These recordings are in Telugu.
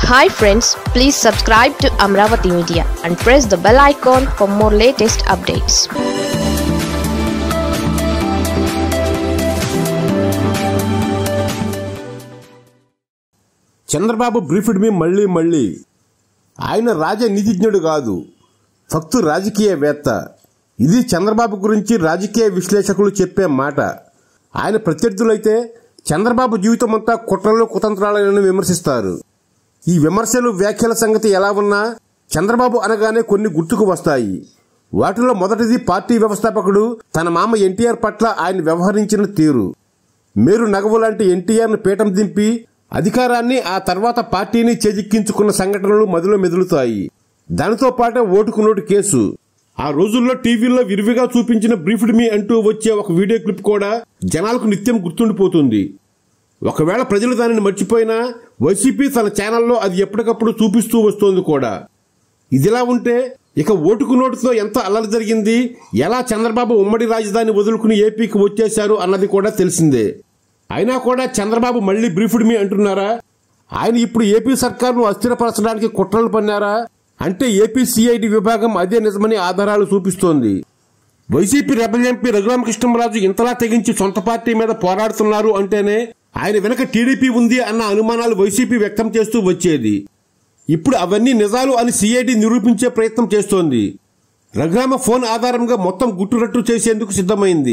Hi friends, please subscribe to Amravati Media and press the bell icon for more latest updates. Chandrababu briefed me మళ్ళీ ఆయన రాజనీతిజ్ఞుడు కాదు, ఫక్తు రాజకీయవేత్త. ఇది చంద్రబాబు గురించి రాజకీయ విశ్లేషకులు చెప్పే మాట. ఆయన ప్రత్యర్థులైతే చంద్రబాబు జీవితమంతా కుట్రలు కుతంత్రాలను విమర్శిస్తారు. ఈ విమర్శలు వ్యాఖ్యల సంగతి ఎలా ఉన్నా చంద్రబాబు అనగానే కొన్ని గుర్తుకు వస్తాయి. వాటిలో మొదటిది పార్టీ వ్యవస్థాపకుడు తన మామ ఎన్టీఆర్ పట్ల ఆయన వ్యవహరించిన తీరు. మేరు నగవు లాంటి ఎన్టీఆర్ను పీఠం దింపి అధికారాన్ని ఆ తర్వాత పార్టీని చేజిక్కించుకున్న సంఘటనలు మదిలో మెదులుతాయి. దానితో పాటే ఓటుకు నోటు కేసు. ఆ రోజుల్లో టీవీల్లో విరివిగా చూపించిన బ్రీఫ్డ్ మీ అంటూ వచ్చే ఒక వీడియో క్లిప్ కూడా జనాలకు నిత్యం గుర్తుండిపోతుంది. ఒకవేళ ప్రజలు దానిని మర్చిపోయినా వైసీపీ తన ఛానల్లో అది ఎప్పటికప్పుడు చూపిస్తూ వస్తోంది కూడా. ఇదిలా ఉంటే ఇక ఓటుకు నోటుతో ఎంత అల్లరి జరిగింది, ఎలా చంద్రబాబు ఉమ్మడి రాజధాని వదులుకుని ఏపీకి వచ్చేశారు అన్నది కూడా తెలిసిందే. అయినా కూడా చంద్రబాబు మళ్లీ బ్రీఫ్డ్ మీ అంటున్నారా? ఆయన ఇప్పుడు ఏపీ సర్కారును అస్థిరపరచడానికి కుట్రలు పన్నారా అంటే ఏపీ సిఐడి విభాగం అదే నిజమని ఆధారాలు చూపిస్తోంది. వైసీపీ రెబల్ ఎంపీ రఘురామకృష్ణంరాజు ఇంతలా తెగించి సొంత పార్టీ మీద పోరాడుతున్నారు అంటేనే ఆయన వెనక టీడీపీ ఉంది అన్న అనుమానాలు వైసీపీ వ్యక్తం చేస్తూ వచ్చేది. ఇప్పుడు అవన్నీ నిజాలు అని సిఐడి నిరూపించే ప్రయత్నం చేస్తోంది. రఘురామ ఫోన్ ఆధారంగా మొత్తం గుట్టురట్టు చేసేందుకు సిద్ధమైంది.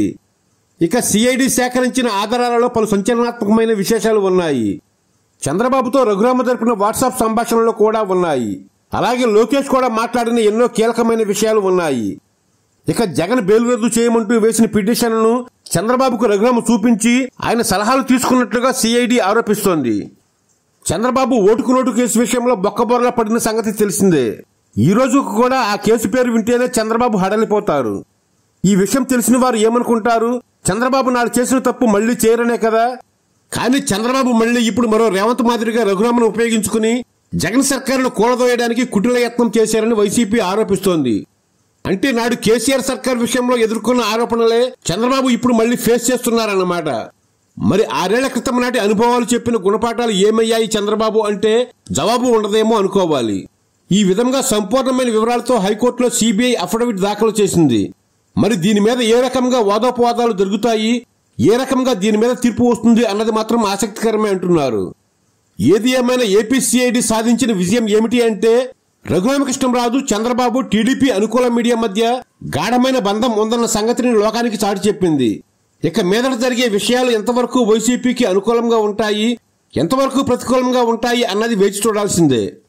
ఇక సిఐడి సేకరించిన ఆధారాలలో పలు సంచలనాత్మకమైన విశేషాలు ఉన్నాయి. చంద్రబాబుతో రఘురామ జరిపిన వాట్సాప్ సంభాషణలు కూడా ఉన్నాయి. అలాగే లోకేష్ కూడా మాట్లాడిన ఎన్నో కీలకమైన విషయాలు ఉన్నాయి. ఇక జగన్ బెయిల్ రద్దు చేయమంటూ వేసిన పిటిషన్ను చంద్రబాబుకు రఘురామ చూపించి ఆయన సలహాలు తీసుకున్నట్లుగా సిఐడి ఆరోపిస్తోంది. చంద్రబాబు ఓటుకు నోటు కేసు విషయంలో బొక్కబొరలా పడిన సంగతి తెలిసిందే. ఈ రోజుకు కూడా ఆ కేసు పేరు వింటేనే చంద్రబాబు హడలిపోతారు. ఈ విషయం తెలిసిన వారు ఏమనుకుంటారు, చంద్రబాబు నాడు చేసిన తప్పు మళ్లీ చేయరనే కదా. కానీ చంద్రబాబు మళ్లీ ఇప్పుడు మరో రేవంత్ మాదిరిగా రఘురామను ఉపయోగించుకుని జగన్ సర్కారును కూలదోయడానికి కుటిల యత్నం చేశారని వైసీపీ ఆరోపిస్తోంది. అంటే నాడు కేసీఆర్ సర్కార్ విషయంలో ఎదుర్కొన్న ఆరోపణలే చంద్రబాబు ఇప్పుడు మళ్లీ ఫేస్ చేస్తున్నారన్నమాట. మరి 6 ఏళ్ల క్రితం నాటి అనుభవాలు చెప్పిన గుణపాఠాలు ఏమయ్యాయి చంద్రబాబు అంటే జవాబు ఉండదేమో అనుకోవాలి. ఈ విధంగా సంపూర్ణమైన వివరాలతో హైకోర్టులో సిబిఐ అఫిడవిట్ దాఖలు చేసింది. మరి దీని మీద ఏ రకంగా వాదోపవాదాలు జరుగుతాయి, ఏ రకంగా దీని మీద తీర్పు వస్తుంది అన్నది మాత్రం ఆసక్తికరమే అంటున్నారు. ఏది ఏమైనా ఏపీ సిఐడి సాధించిన విజయం ఏమిటి అంటే రఘురామకృష్ణంరాజు, చంద్రబాబు, టీడీపీ అనుకూల మీడియా మధ్య గాఢమైన బంధం ఉందన్న సంగతిని లోకానికి చాటి చెప్పింది. ఇక మీదట జరిగే విషయాలు ఎంతవరకు వైసీపీకి అనుకూలంగా ఉంటాయి, ఎంతవరకు ప్రతికూలంగా ఉంటాయి అన్నది వేచి చూడాల్సిందే.